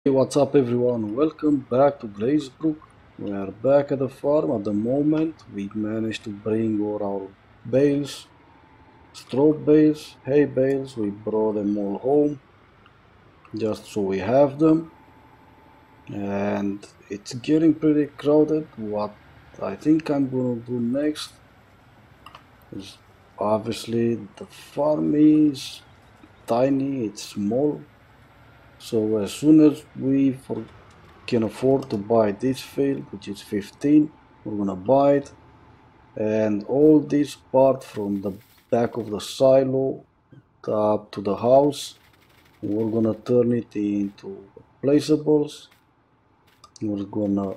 Hey, what's up everyone? Welcome back to Glazebrook. We are back at the farm at the moment. We managed to bring all our bales, straw bales, hay bales. We brought them all home just so we have them. And it's getting pretty crowded. What I think I'm gonna do next is obviously the farm is tiny, it's small. So as soon as can afford to buy this field, which is 15, we're gonna buy it. And all this part from the back of the silo up to the house, we're gonna turn it into placeables. We're gonna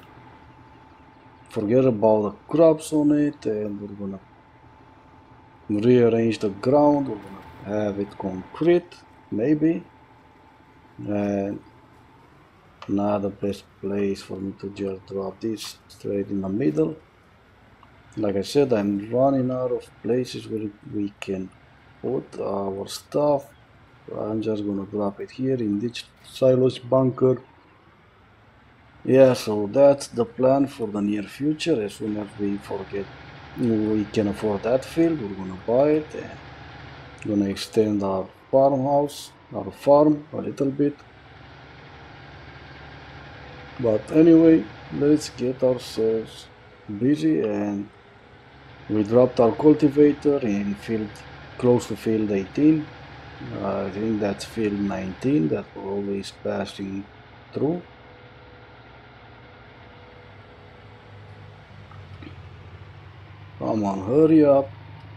forget about the crops on it and we're gonna rearrange the ground. We're gonna have it concrete, maybe. And not the best place for me to just drop this straight in the middle. Like I said, I'm running out of places where we can put our stuff. I'm just gonna drop it here in this silos bunker. Yeah, so that's the plan for the near future. As soon as we can afford that field, we're gonna buy it and gonna extend our farmhouse, our farm a little bit. But anyway, let's get ourselves busy and we dropped our cultivator in field close to field 18. I think that's field 19 that we're always passing through. Come on, hurry up.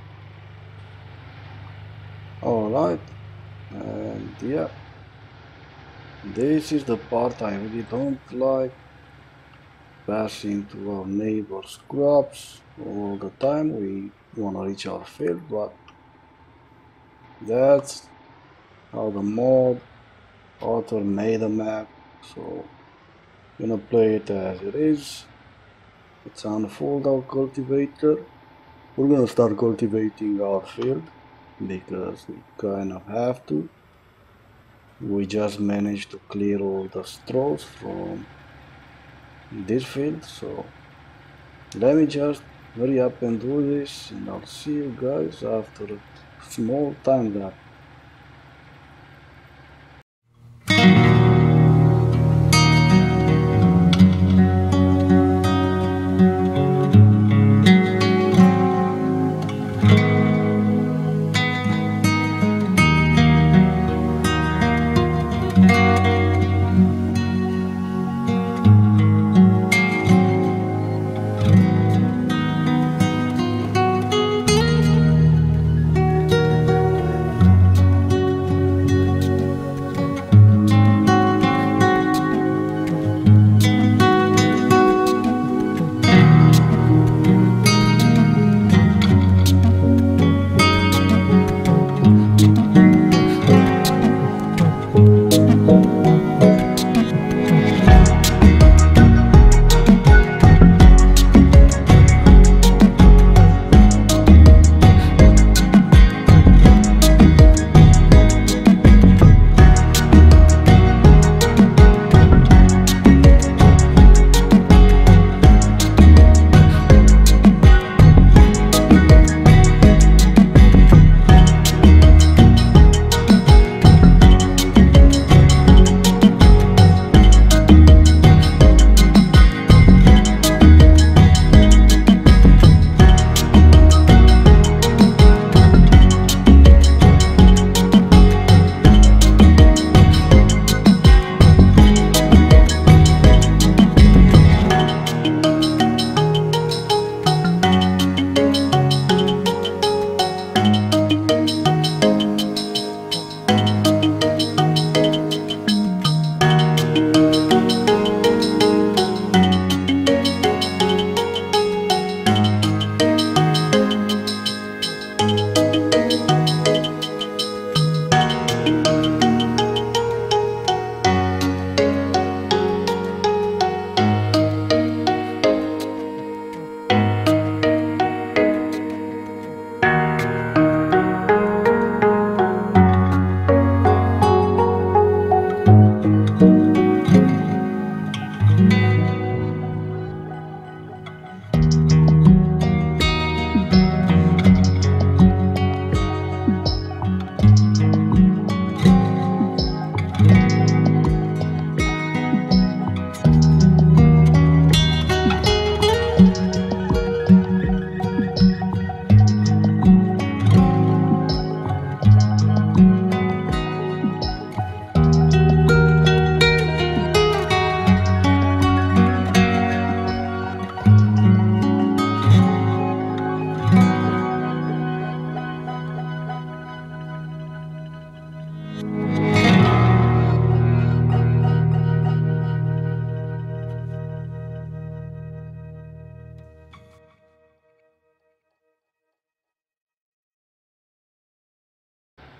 Alright, and yeah, this is the part I really don't like. Passing through our neighbor's crops all the time. We wanna reach our field, but that's how the mod author made a map. So gonna play it as it is. Let's unfold our cultivator. We're gonna start cultivating our field because we kind of have to. We just managed to clear all the straws from this field, so let me just hurry up and do this and I'll see you guys after a small time lapse.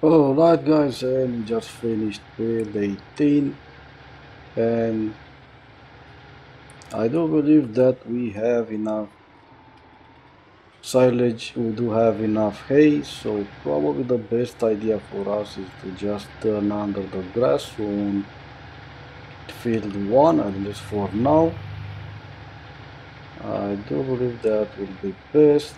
Alright guys, and just finished build 18, and I do believe that we have enough silage, we do have enough hay, so probably the best idea for us is to just turn under the grass on field 1, at least for now. I do believe that will be best,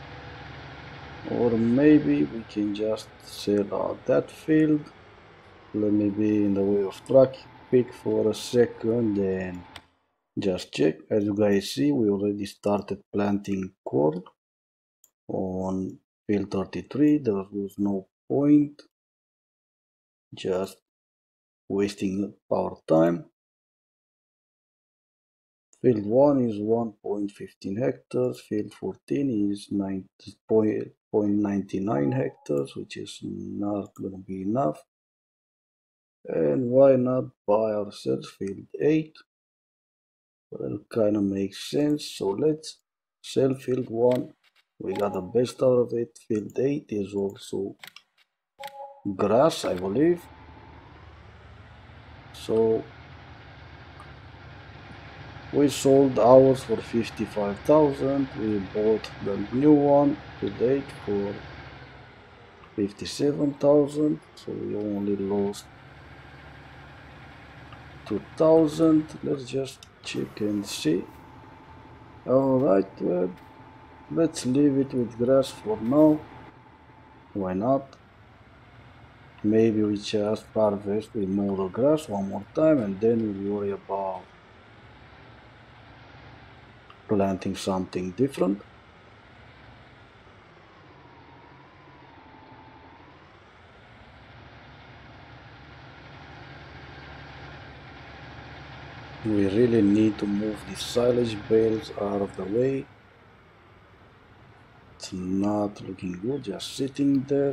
or maybe we can just sell out that field. Let me be in the way of tracking pick for a second and just check. As you guys see, we already started planting corn on field 33. There was no point just wasting our time. Field 1 is 1.15 hectares, field 14 is 9.99 hectares, which is not going to be enough. And why not buy ourselves field 8? Well, kind of makes sense. So let's sell field 1. We got the best out of it. Field 8 is also grass, I believe. So we sold ours for 55,000. We bought the new one, field 8, for 57,000. So we only lost 2,000. Let's just check and see. Alright, well, let's leave it with grass for now. Why not? Maybe we just harvest, we mow the grass one more time, and then we'll worry about planting something different. We really need to move these silage bales out of the way. It's not looking good, just sitting there.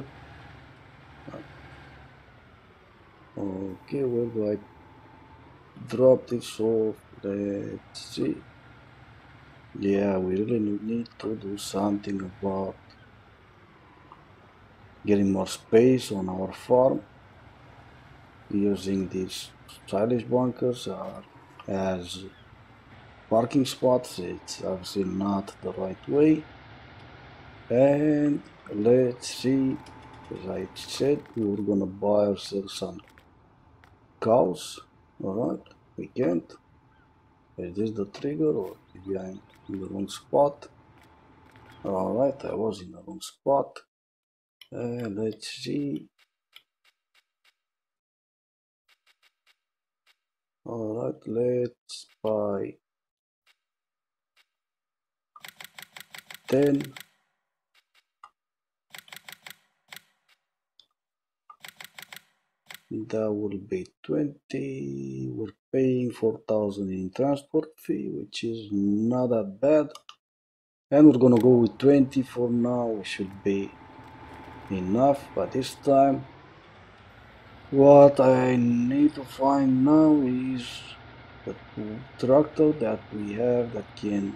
Okay, where do I drop this off? Let's see. Yeah, we really need to do something about getting more space on our farm. Using these silage bunkers as parking spots, it's obviously not the right way. And let's see, as I said, we were gonna buy ourselves some cows. Alright, we can't. Is this the trigger, or maybe I'm in the wrong spot? Alright, I was in the wrong spot. Let's see. Alright, let's buy 10. That will be 20. We're paying 4,000 in transport fee, which is not that bad. And we're gonna go with 20 for now. We should be enough by this time. What I need to find now is the tractor that we have that can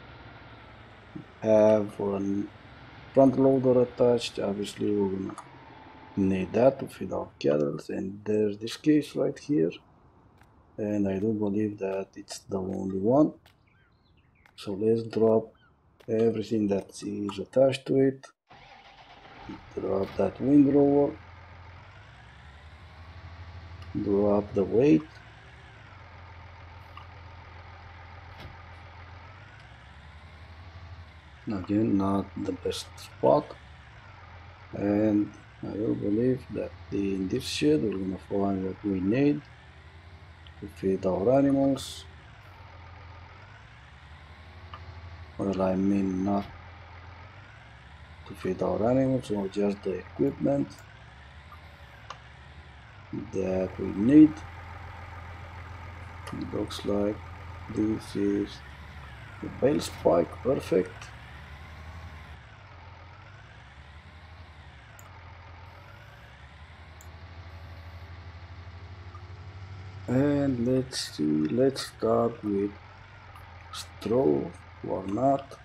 have a front loader attached. Obviously, we're gonna need that to feed our cattle, and there's this case right here. And I do believe that it's the only one. So let's drop everything that is attached to it. Drop that windrower. Drop the weight. Again, not the best spot. And I do believe that in this shed we're gonna find what we need to feed our animals. Well, I mean not to feed our animals, or just the equipment that we need. It looks like this is the bale spike, perfect. And let's see, let's start with straw or not.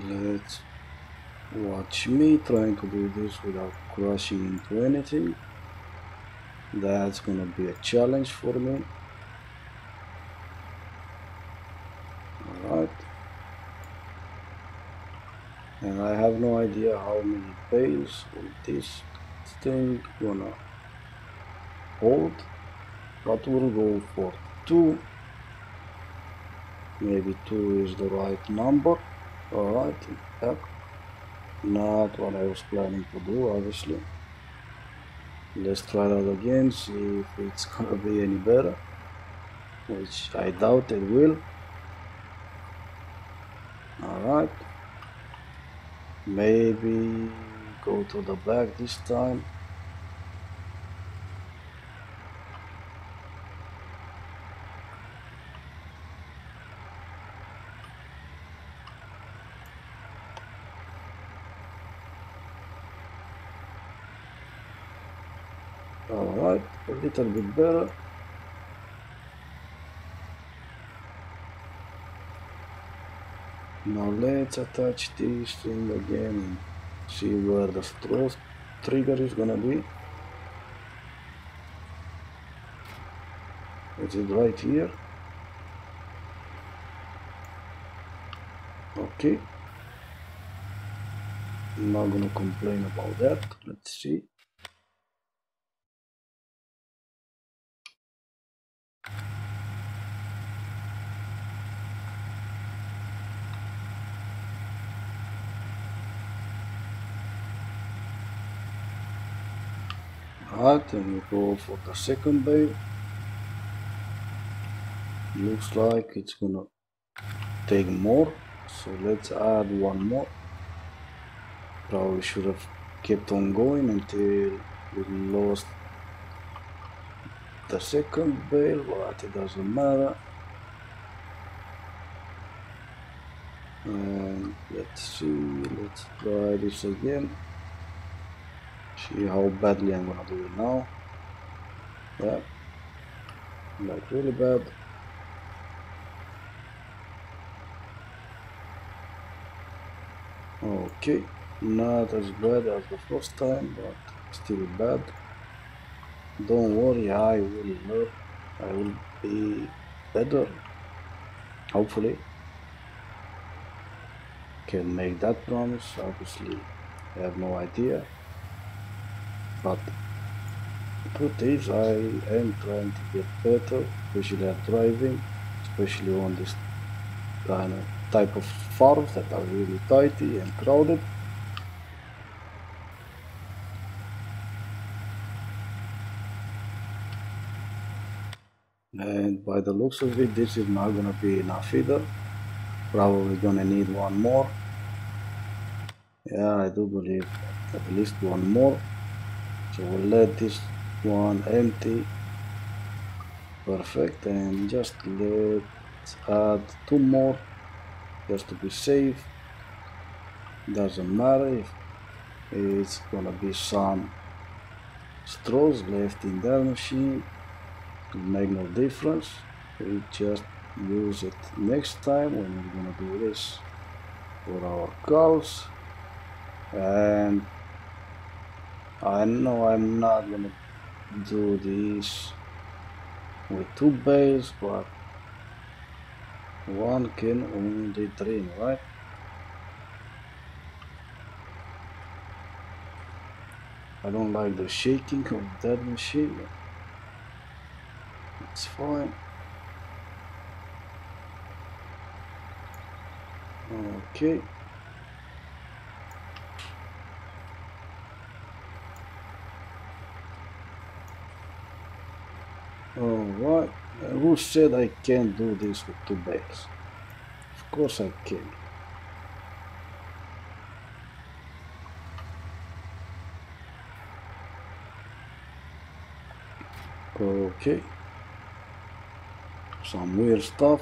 Let's watch me trying to do this without crashing into anything. That's gonna be a challenge for me. Alright. And I have no idea how many bales will this thing gonna hold, but we'll go for 2. Maybe 2 is the right number. Alright, yep. Not what I was planning to do, obviously. Let's try that again, see if it's gonna be any better, which I doubt it will. Alright. Maybe go to the back this time. Alright, a little bit better. Now let's attach this thing again and see where the straw trigger is gonna be. Is it right here? Okay. I'm not gonna complain about that. Let's see. Alright, and we go for the second bale. Looks like it's gonna take more, so let's add one more. Probably should have kept on going until we lost the second bale, but it doesn't matter. And let's see, let's try this again. See how badly I'm gonna do it now. Yeah, like really bad. Okay, not as bad as the first time, but still bad. Don't worry, I will learn. I will be better. Hopefully, can make that promise. Obviously, I have no idea, but the truth is, I am trying to get better, especially at driving, especially on this kind of type of farms that are really tidy and crowded. And by the looks of it, this is not gonna be enough either. Probably gonna need one more. Yeah, I do believe at least one more. So we'll let this one empty. Perfect, and just let's add 2 more just to be safe. Doesn't matter if it's gonna be some straws left in that machine. It will make no difference. We just use it next time when we're gonna do this for our cows. And I know I'm not gonna do this with 2 bales, but one can only dream, right? I don't like the shaking of that machine. It's fine. Okay. Alright. Who said I can't do this with 2 bales? Of course I can. Okay. Some weird stuff.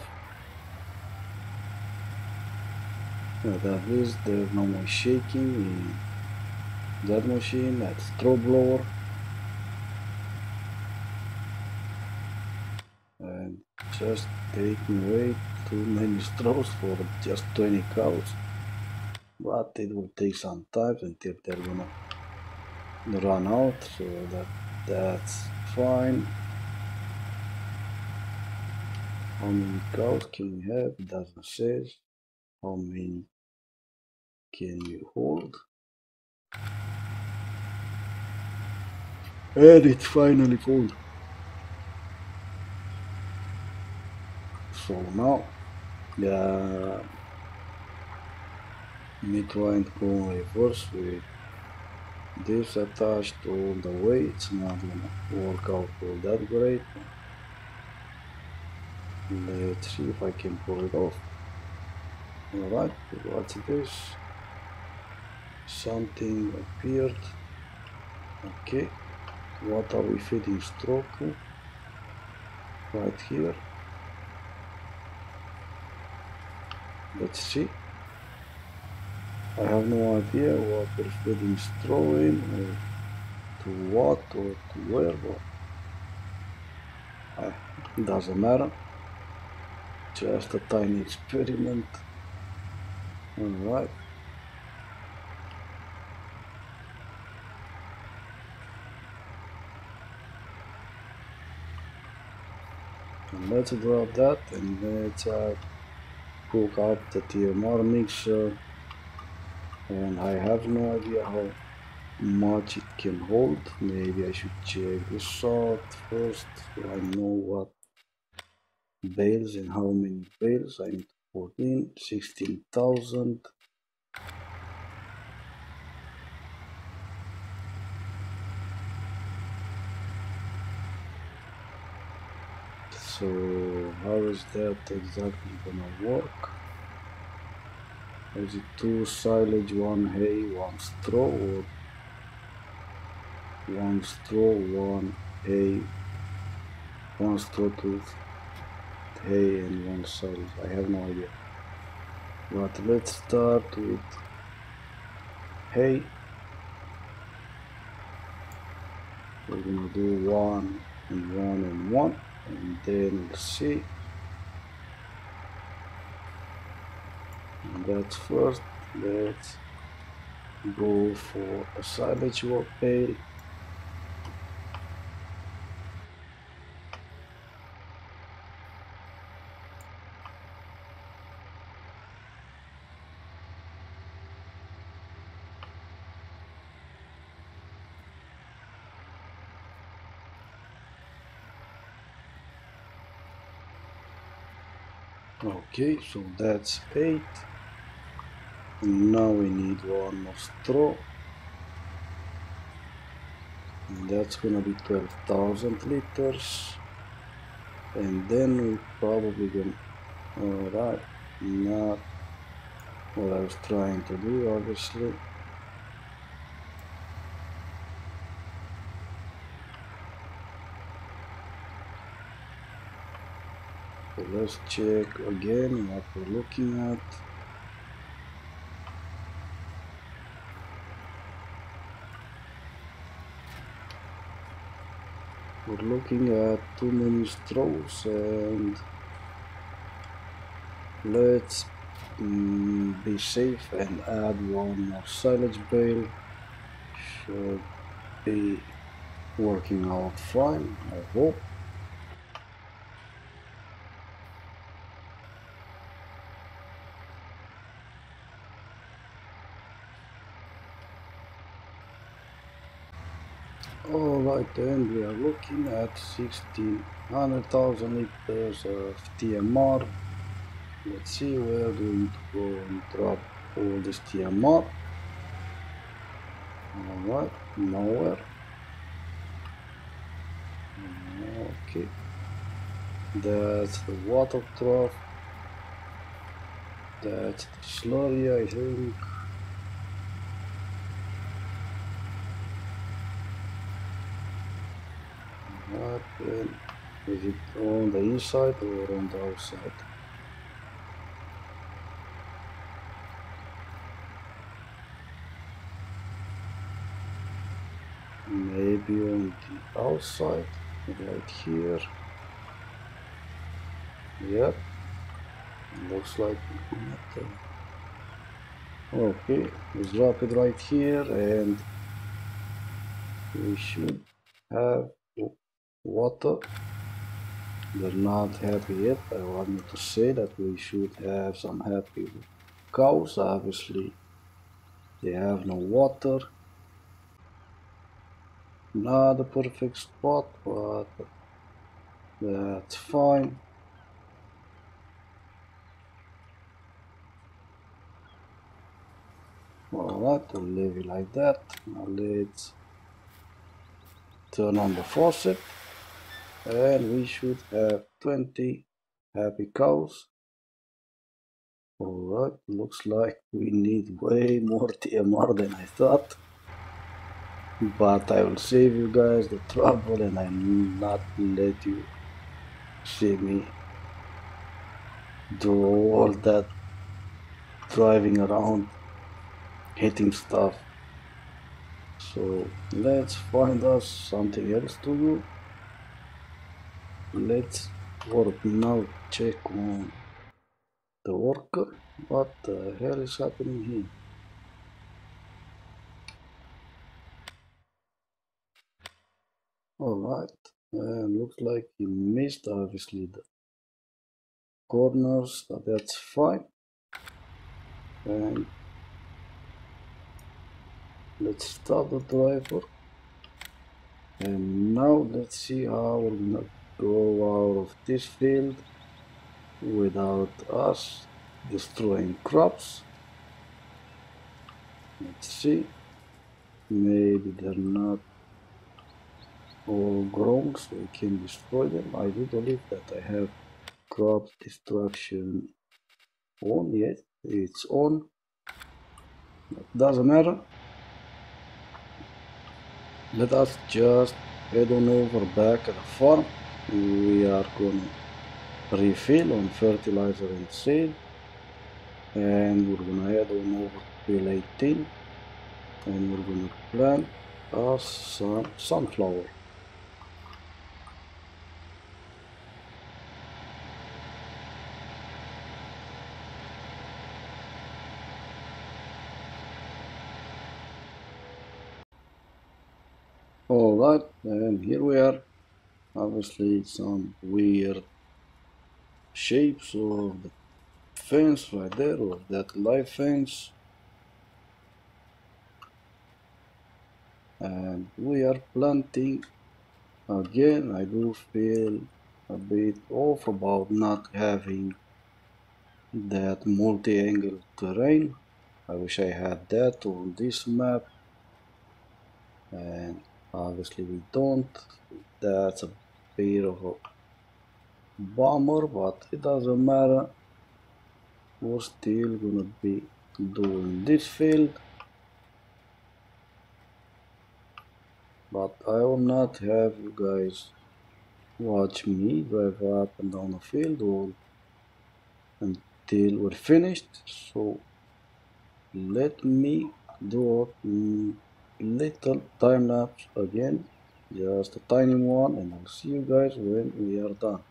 That is, there's no more shaking in that machine. That's straw blower. And just taking away too many straws for just 20 cows. but it will take some time until they're gonna run out, so that's fine. How many cows can we have? It doesn't say. How many can you hold? And it finally full. So now, me trying to go in reverse with this attached all the way. It's not gonna work out all that great. Let's see if I can pull it off. Alright, what's this? Something appeared. Okay, what are we feeding stroke? Right here. Let's see. I have no idea what we're feeding straw in, or to what, or to where, but it doesn't matter. Just a tiny experiment. Alright. And let's drop that and let's cook up the TMR mixture. And I have no idea how much it can hold. Maybe I should check this out first so I know what bales and how many bales I need to put in. 16,000. So how is that exactly gonna work? Is it 2 silage, 1 hay, 1 straw, or 1 straw, 1 hay, 1 straw, 2 hay, and 1 silage? I have no idea. But let's start with hay. We're gonna do 1 and 1 and 1, and then we'll see. And that's first. Let's go for a silage bale. Okay, so that's 8. And now we need 1 more straw. And that's gonna be 12,000 liters. And then we probably gonna, alright, not what I was trying to do, obviously. So let's check again what we're looking at. We're looking at too many straws, and let's be safe and add 1 more silage bale. Should be working out fine, I hope. Alright, then we are looking at 1,600,000 liters of TMR. Let's see where do we need to go and drop all this TMR. Alright, nowhere. Okay, that's the water trough. That's the slurry, I think. Alright, then is it on the inside or on the outside? Maybe on the outside, right here. Yep, looks like we got Okay, let's drop it right here, and we should have water. They're not happy yet. I want you to say that we should have some happy cows. Obviously, they have no water. Not a perfect spot, but that's fine. Alright, we'll leave it like that. Now let's turn on the faucet, and we should have 20 happy cows. Alright, looks like we need way more TMR than I thought. But I will save you guys the trouble, and I will not let you see me do all that driving around hitting stuff. So let's find us something else to do. Let's work now. Check on the worker. What the hell is happening here? Alright, and looks like he missed obviously the corners, but that's fine. And let's start the driver. And now let's see how we're gonna go out of this field without us destroying crops. Let's see. Maybe they're not all grown, so we can destroy them. I do believe that I have crop destruction on. Yes, it's on. It doesn't matter. Let us just head on over back at the farm. We are gonna refill on fertilizer and seed, and we're gonna head on over to field 18, and we're gonna plant us some sunflower. Alright, and here we are. Obviously some weird shapes of the fence right there, or that live fence. And we are planting again. I do feel a bit off about not having that multi-angle terrain. I wish I had that on this map, and obviously we don't. That's a bit of a bummer, but it doesn't matter. We're still gonna be doing this field, but I will not have you guys watch me drive up and down the field or until we're finished. So let me do a little time lapse again, just a tiny one, and I'll see you guys when we are done.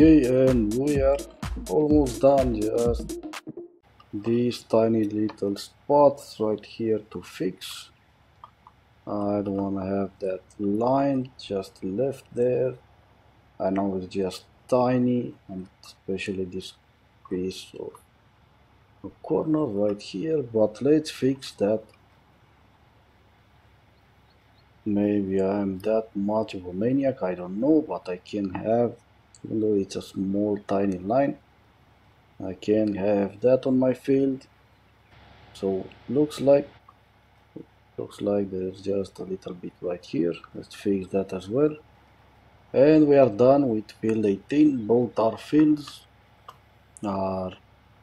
Okay, and we are almost done. Just these tiny little spots right here to fix. I don't want to have that line just left there. I know it's just tiny, and especially this piece of a corner right here, but let's fix that. Maybe I'm that much of a maniac, I don't know, but I can have, even though it's a small tiny line, I can have that on my field. So looks like there's just a little bit right here. Let's fix that as well. And we are done with field 18. Both our fields are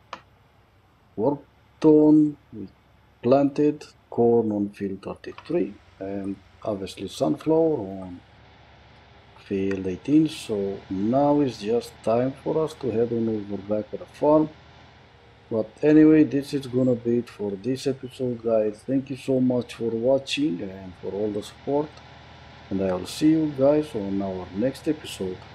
worked on. We planted corn on field 33 and obviously sunflower on field 18. So now it's just time for us to head on over back at the farm. But anyway, this is gonna be it for this episode, guys. Thank you so much for watching and for all the support. And I will see you guys on our next episode.